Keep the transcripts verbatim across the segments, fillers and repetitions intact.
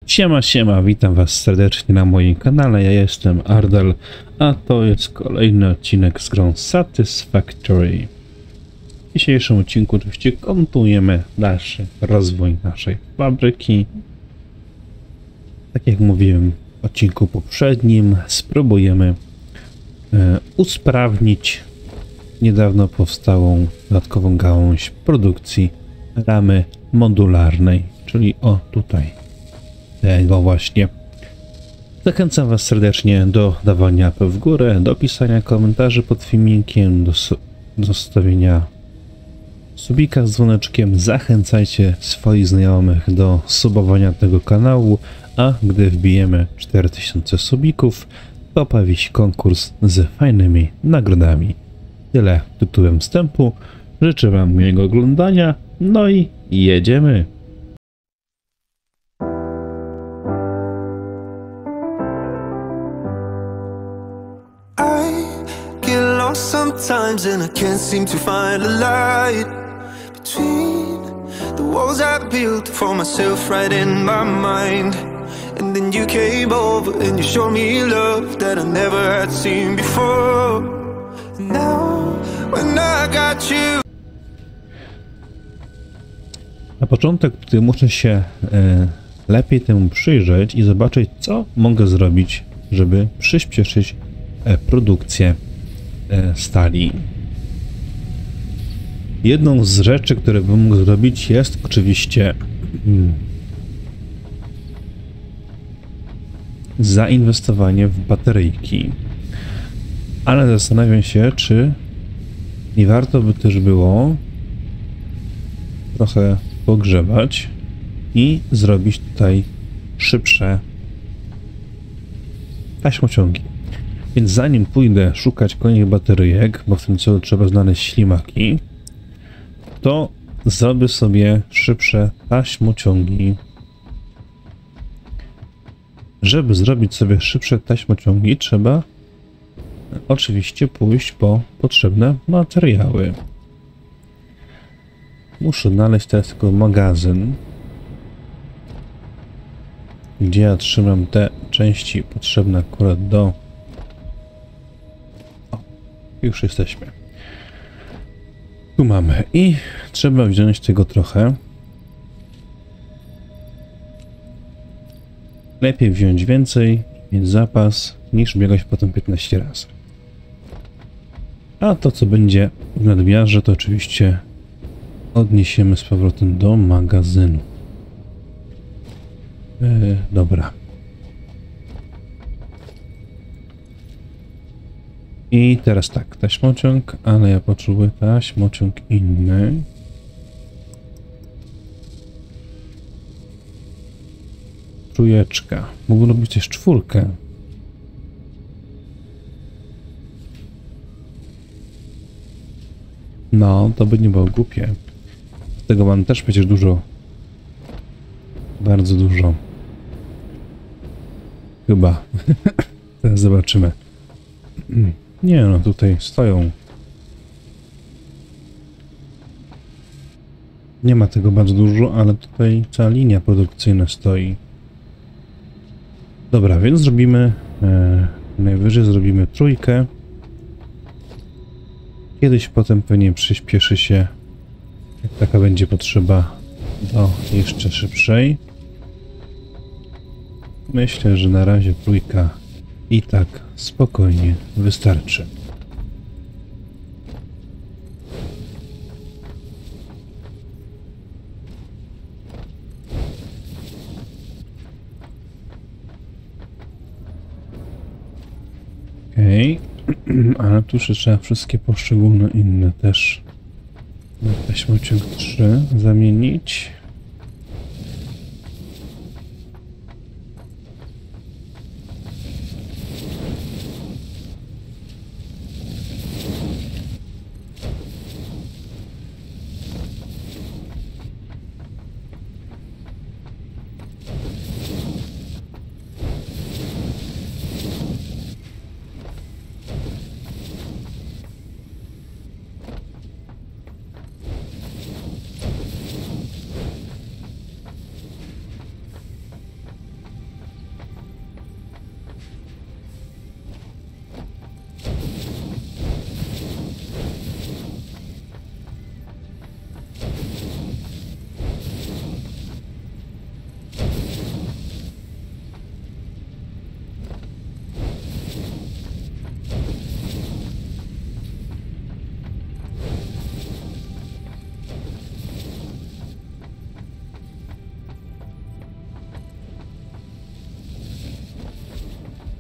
Siema, siema, witam was serdecznie na moim kanale, ja jestem Ardal, a to jest kolejny odcinek z grą Satisfactory. W dzisiejszym odcinku oczywiście kontynuujemy dalszy rozwój naszej fabryki. Tak jak mówiłem w odcinku poprzednim, spróbujemy e, usprawnić niedawno powstałą dodatkową gałąź produkcji ramy modularnej, czyli o tutaj. Tego właśnie. Zachęcam was serdecznie do dawania łapy w górę, do pisania komentarzy pod filmikiem, do, do zostawienia subika z dzwoneczkiem. Zachęcajcie swoich znajomych do subowania tego kanału, a gdy wbijemy cztery tysiące subików, to pojawi się konkurs z fajnymi nagrodami. Tyle tytułem wstępu. Życzę wam miłego oglądania, no i jedziemy! Sometimes and I can't seem to find a light between the walls I built for myself right in my mind. And then you came over and you showed me love that I never had seen before. Now when I got you. Na początek tutaj muszę się e, lepiej temu przyjrzeć i zobaczyć, co mogę zrobić, żeby przyspieszyć e, produkcję stali. Jedną z rzeczy, które bym mógł zrobić, jest oczywiście hmm, zainwestowanie w bateryjki. Ale zastanawiam się, czy nie warto by też było trochę pogrzebać i zrobić tutaj szybsze taśmociągi. Więc zanim pójdę szukać kolejnych bateryjek, bo w tym celu trzeba znaleźć ślimaki, to zrobię sobie szybsze taśmociągi. Żeby zrobić sobie szybsze taśmociągi, trzeba oczywiście pójść po potrzebne materiały. Muszę znaleźć teraz tylko magazyn, gdzie ja trzymam te części potrzebne akurat do... Już jesteśmy. Tu mamy i trzeba wziąć tego trochę. Lepiej wziąć więcej, mieć zapas, niż biegać potem piętnaście razy. A to, co będzie w nadmiarze, to oczywiście odniesiemy z powrotem do magazynu. Yy, dobra. I teraz tak, taśmociąg, ale ja potrzebuję taśmociąg inny. Trójeczka. Mógłbym robić też czwórkę. No, to by nie było głupie. Tego mam też przecież dużo. Bardzo dużo. Chyba. Teraz zobaczymy. Nie no, tutaj stoją. Nie ma tego bardzo dużo, ale tutaj cała linia produkcyjna stoi. Dobra, więc zrobimy... E, najwyżej zrobimy trójkę. Kiedyś potem pewnie przyspieszy się, jak taka będzie potrzeba, do jeszcze szybszej. Myślę, że na razie trójka i tak spokojnie wystarczy. Okej, okay. Ale tu jeszcze trzeba wszystkie poszczególne inne też na taśmociąg trzy zamienić.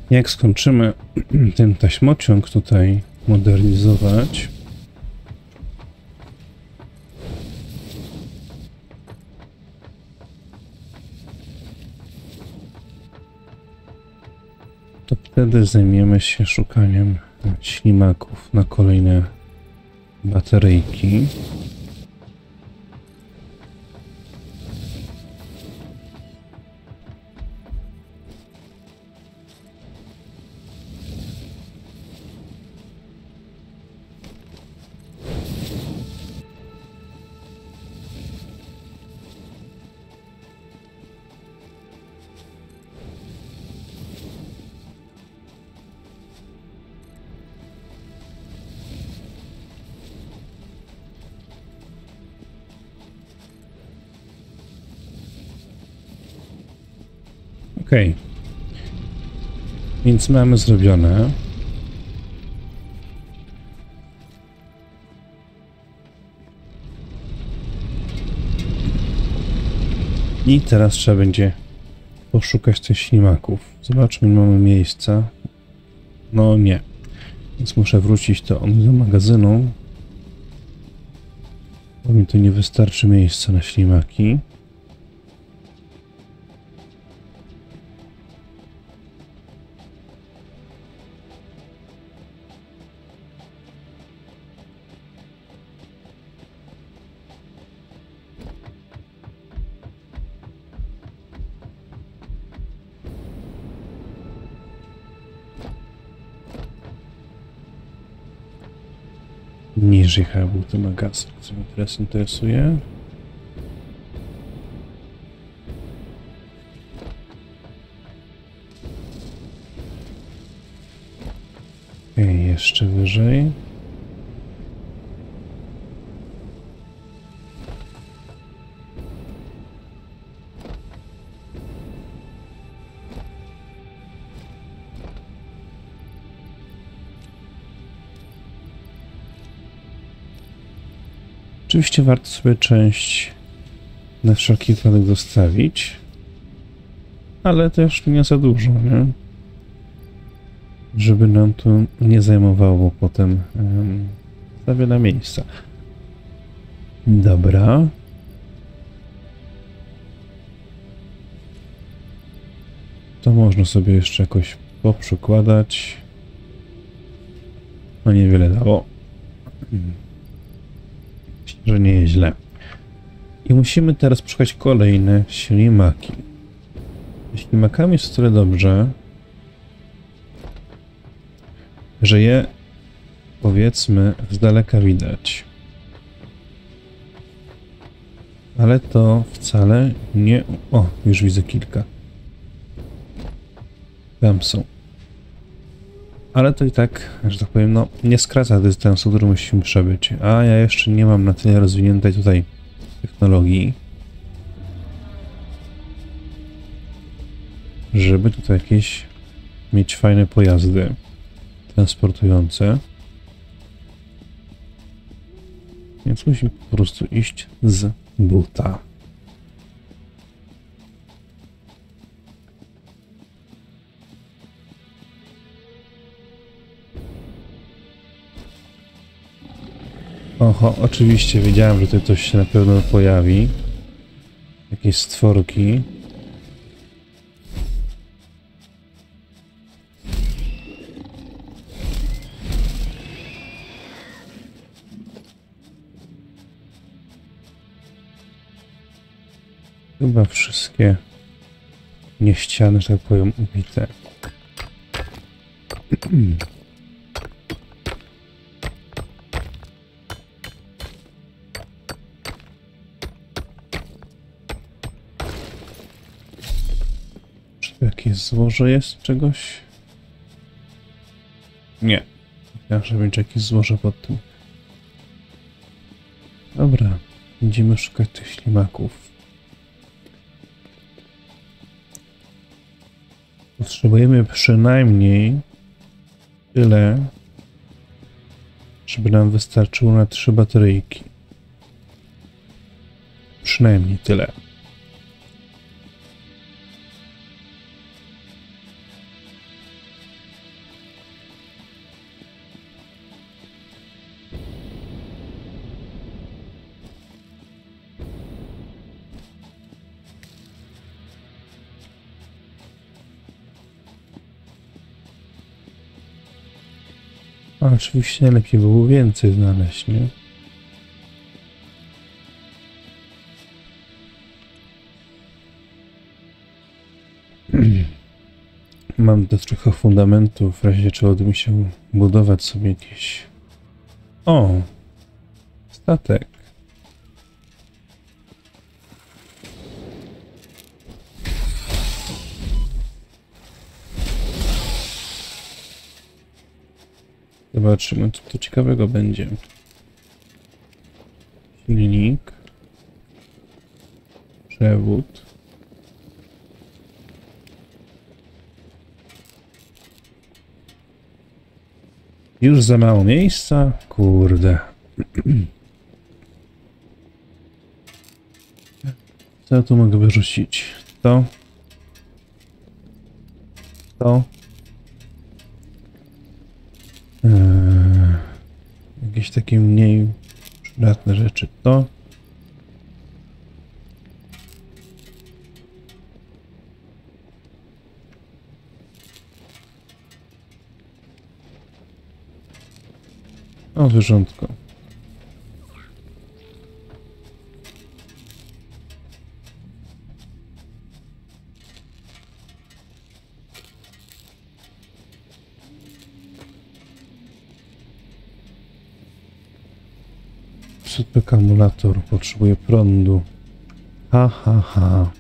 Jak skończymy ten taśmociąg tutaj modernizować, to wtedy zajmiemy się szukaniem ślimaków na kolejne bateryjki. Ok, więc mamy zrobione. I teraz trzeba będzie poszukać tych ślimaków. Zobaczmy, mamy miejsca. No nie. Więc muszę wrócić do, do magazynu. Bo mi tu nie wystarczy miejsca na ślimaki. Niżej chyba był ten magazyn, co mnie teraz interesuje. Okej, jeszcze wyżej. Oczywiście warto sobie część na wszelki wypadek zostawić, ale też nie za dużo, nie? Żeby nam to nie zajmowało potem um, za wiele miejsca. Dobra. To można sobie jeszcze jakoś poprzykładać. No niewiele dało. Że nie jest źle. I musimy teraz szukać kolejne ślimaki. Ślimakami jest o tyle dobrze, że je, powiedzmy, z daleka widać. Ale to wcale nie... O, już widzę kilka. Tam są. Ale to i tak, że tak powiem, no nie skraca dystansu, który musimy przebyć. A ja jeszcze nie mam na tyle rozwiniętej tutaj technologii, żeby tutaj jakieś mieć fajne pojazdy transportujące. Więc musimy po prostu iść z buta. Oho, oczywiście wiedziałem, że tutaj coś się na pewno pojawi. Jakieś stworki. Chyba wszystkie nieściane, że tak powiem, ubite. Jakieś złoże jest czegoś? Nie. Myślałem, że będzie jakieś złoże pod tym. Dobra. Będziemy szukać tych ślimaków. Potrzebujemy przynajmniej tyle, żeby nam wystarczyło na trzy bateryjki. Przynajmniej tyle. A oczywiście lepiej było więcej znaleźć, nie? Mam też trochę fundamentów, w razie czego będę musiał budować sobie jakieś... O! Statek. Zobaczymy, co tu ciekawego będzie. Silnik. Przewód. Już za mało miejsca? Kurde. Co ja tu mogę wyrzucić? To. To. Eee, jakieś takie mniej przydatne rzeczy. To. O, zwierzątko. Super akumulator potrzebuje prądu. Ha, ha, ha.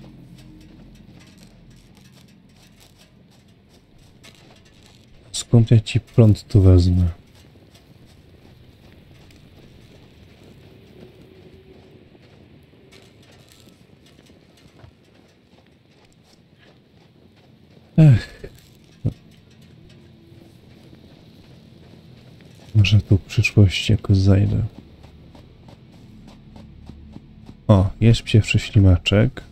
Skąd ja ci prąd tu wezmę? Ech. Może tu w przyszłości jakoś zajdę. O, jest pierwszy ślimaczek.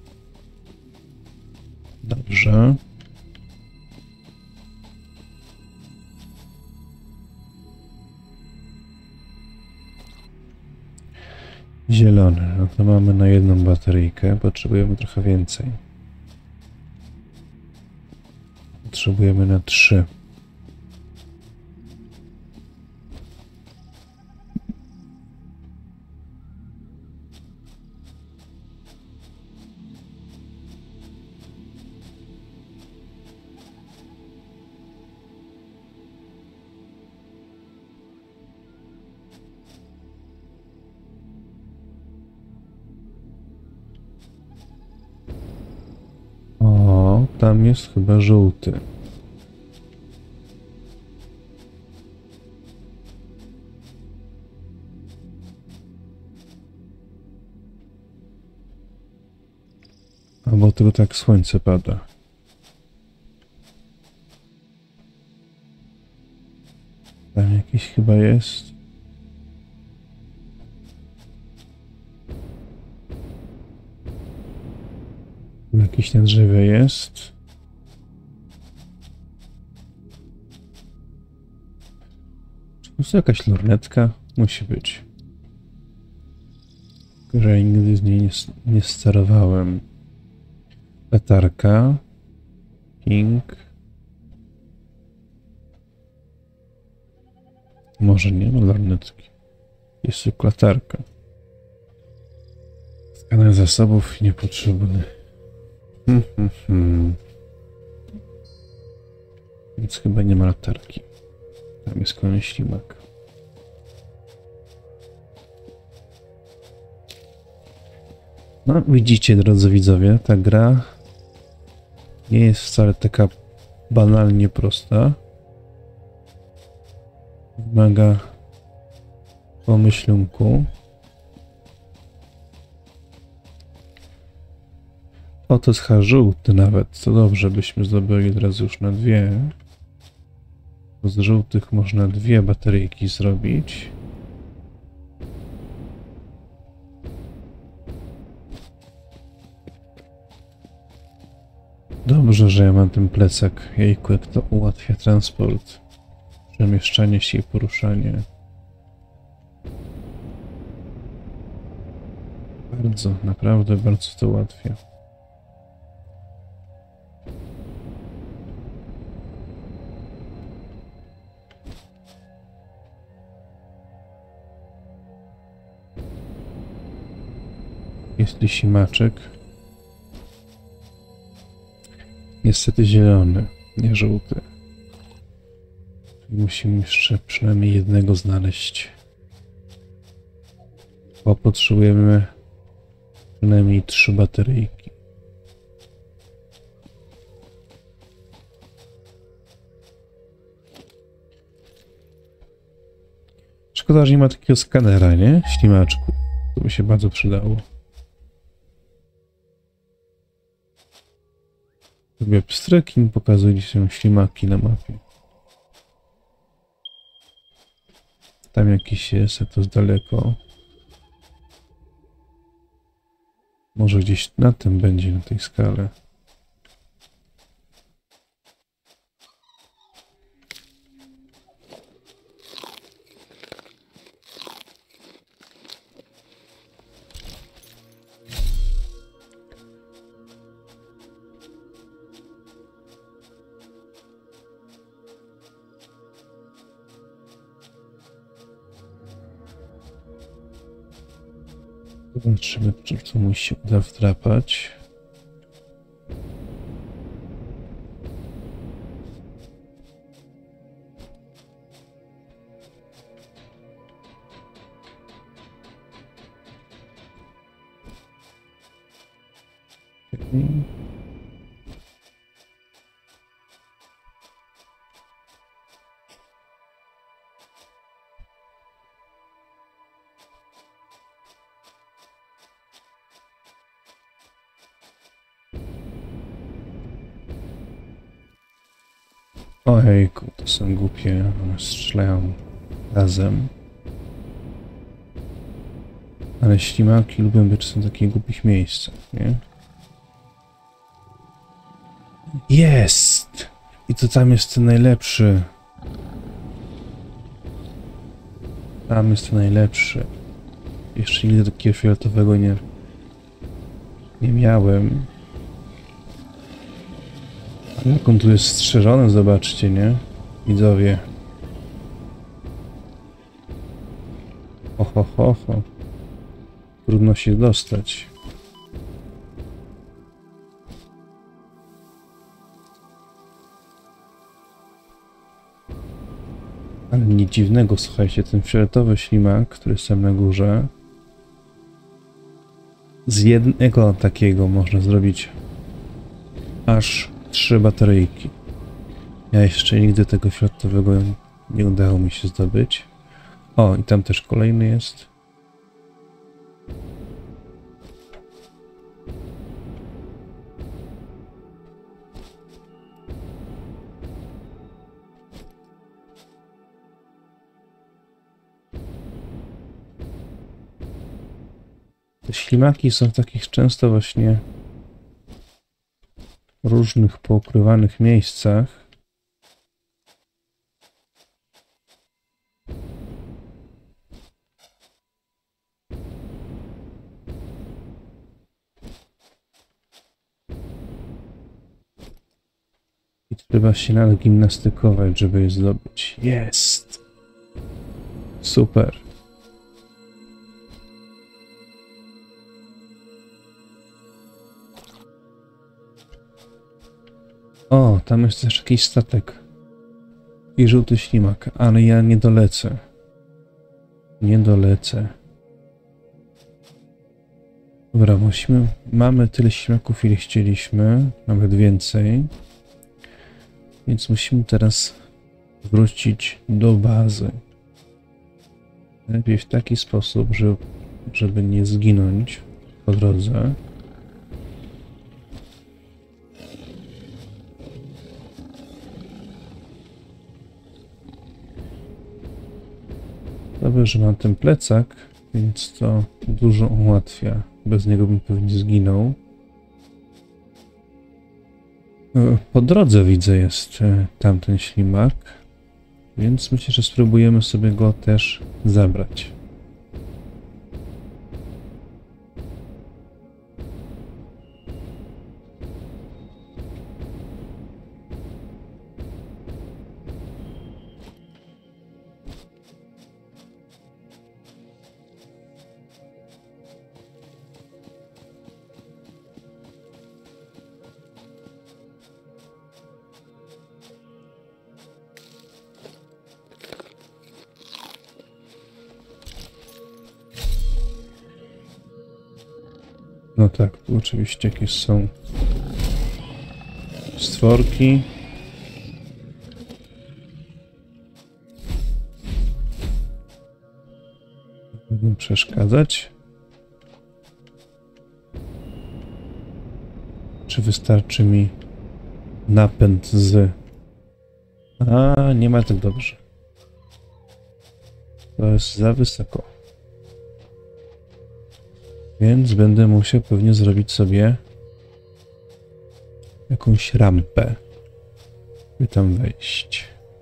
Dobrze. Zielony. No to mamy na jedną bateryjkę. Potrzebujemy trochę więcej. Potrzebujemy na trzy. O, tam jest chyba żółty. Albo tylko tak słońce pada. Tam jakiś chyba jest. Jakiś na drzewie jest. Czy to jest jakaś lornetka? Musi być. Tylko że nigdy z niej nie, nie sterowałem. Latarka. Ping. Może nie ma lornetki. Jest tylko latarka. Skaner zasobów niepotrzebny. Hmm, hmm, hmm. Więc chyba nie ma latarki. Tam jest kolejny ślimak. No, widzicie, drodzy widzowie, ta gra nie jest wcale taka banalnie prosta. Wymaga pomyślunku. O, to jest H żółty nawet. Co dobrze, byśmy zdobyli teraz już na dwie. Bo z żółtych można dwie bateryjki zrobić. Dobrze, że ja mam ten plecak. Jejku, jak to ułatwia transport. Przemieszczanie się i poruszanie. Bardzo, naprawdę bardzo to ułatwia. jest ślimaczek. Niestety zielony, nie żółty. Musimy jeszcze przynajmniej jednego znaleźć. Bo potrzebujemy przynajmniej trzy bateryjki. Szkoda, że nie ma takiego skanera, nie? Ślimaczku. To by się bardzo przydało. Robię pstryk i mi pokazuje się ślimaki na mapie. Tam jakiś jest, a to jest daleko. Może gdzieś na tym będzie, na tej skale. Zobaczymy, czy to mu się uda wdrapać. Okay. Ojejku, to są głupie, one strzelają razem. Ale ślimaki lubią być w takich głupich miejscach, nie? Jest! I to tam jest ten najlepszy. Tam jest ten najlepszy. Jeszcze nigdy takiego fioletowego nie, nie miałem. Jak on tu jest strzeżony, zobaczcie, nie? Widzowie. Ho, ho, ho, ho. Trudno się dostać. Ale nic dziwnego, słuchajcie, ten fioletowy ślimak, który jest tam na górze. Z jednego takiego można zrobić aż trzy bateryjki. Ja jeszcze nigdy tego fioletowego nie udało mi się zdobyć. O, i tam też kolejny jest. Te ślimaki są w takich często właśnie różnych poukrywanych miejscach. I trzeba się nagimnastykować, żeby je zdobyć. Jest! Super! O, tam jest też jakiś statek. I żółty ślimak, ale ja nie dolecę. Nie dolecę. Dobra, musimy... Mamy tyle ślimaków, ile chcieliśmy. Nawet więcej. Więc musimy teraz wrócić do bazy. Lepiej w taki sposób, żeby, żeby nie zginąć po drodze. Dobrze, że mam ten plecak, więc to dużo ułatwia. Bez niego bym pewnie zginął. Po drodze widzę jest tamten ślimak, więc myślę, że spróbujemy sobie go też zabrać. No tak, tu oczywiście jakieś są stworki. Będą przeszkadzać. Czy wystarczy mi napęd z... A, nie ma tak dobrze. To jest za wysoko. Więc będę musiał pewnie zrobić sobie jakąś rampę, by tam wejść.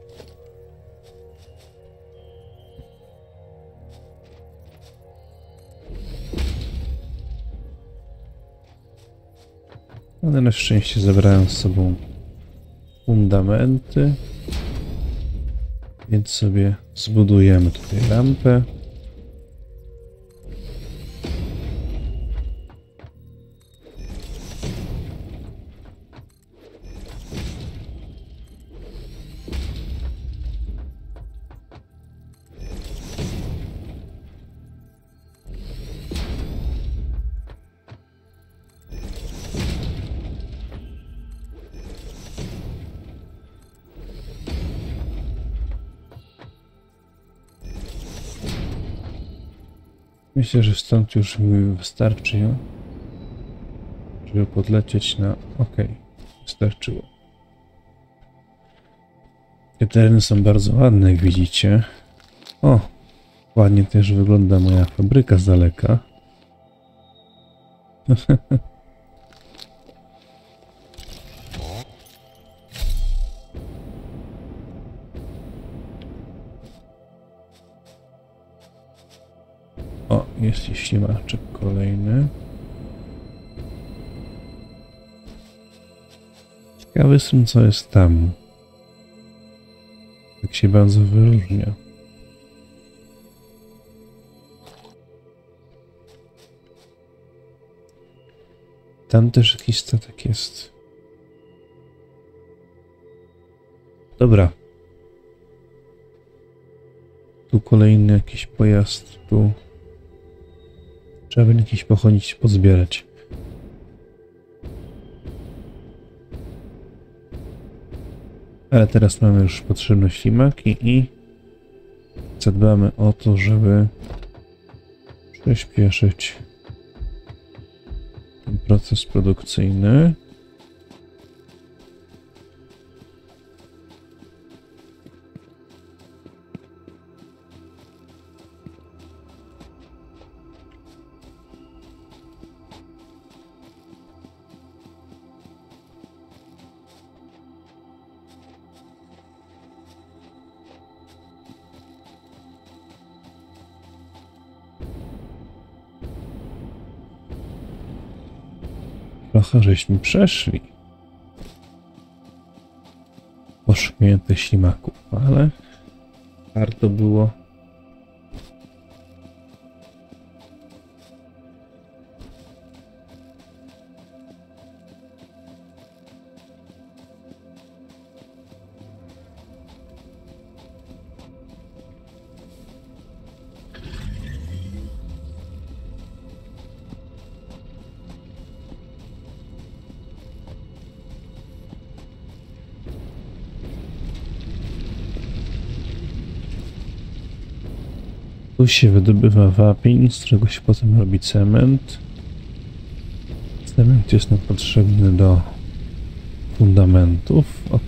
Ale na szczęście zabrałem z sobą fundamenty, więc sobie zbudujemy tutaj rampę. Myślę, że stąd już mi wystarczy, żeby podlecieć na... OK, wystarczyło. Te tereny są bardzo ładne, jak widzicie. O, ładnie też wygląda moja fabryka z daleka. O, jest ślimaczek kolejny. Ciekawy jestem, co jest tam. Tak się bardzo wyróżnia. Tam też jakiś statek jest. Dobra. Tu kolejny jakiś pojazd, tu... Trzeba będzie jakiś pochodzić, pozbierać. Ale teraz mamy już potrzebne ślimaki i zadbamy o to, żeby przyspieszyć ten proces produkcyjny. Trochę żeśmy przeszli. Poszukuję tych ślimaków, ale warto było. Tu się wydobywa wapień, z którego się potem robi cement. Cement jest nam potrzebny do fundamentów. OK.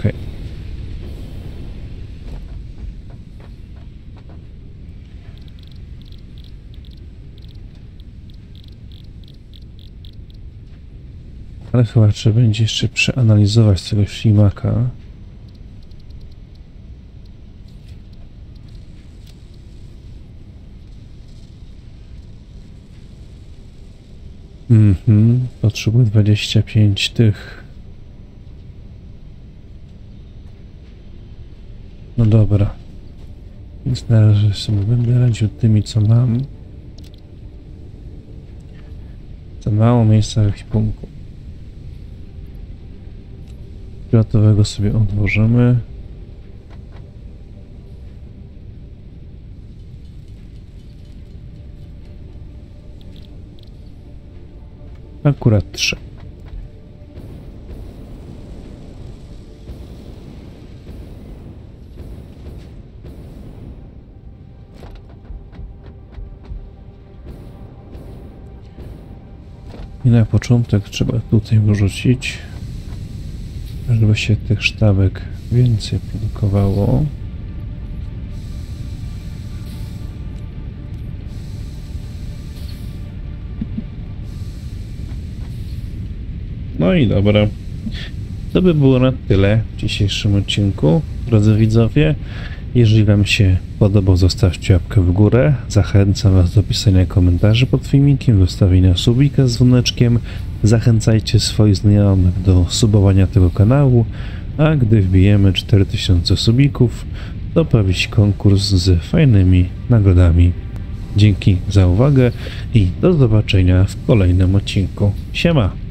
Ale chyba trzeba będzie jeszcze przeanalizować tego ślimaka. Mhm, potrzebuję dwadzieścia pięć tych. No dobra. Więc na razie sobie będę radził tymi, co mam. Za mało miejsca w ekwipunku. Gotowego sobie odłożymy. Akurat trzy. I na początek trzeba tutaj wrzucić, żeby się tych sztabek więcej produkowało. No i dobra. To by było na tyle w dzisiejszym odcinku, drodzy widzowie. Jeżeli Wam się podobał, zostawcie łapkę w górę. Zachęcam Was do pisania komentarzy pod filmikiem, zostawienia subika z dzwoneczkiem. Zachęcajcie swoich znajomych do subowania tego kanału, a gdy wbijemy cztery tysiące subików, to pojawi się konkurs z fajnymi nagrodami. Dzięki za uwagę i do zobaczenia w kolejnym odcinku. Siema!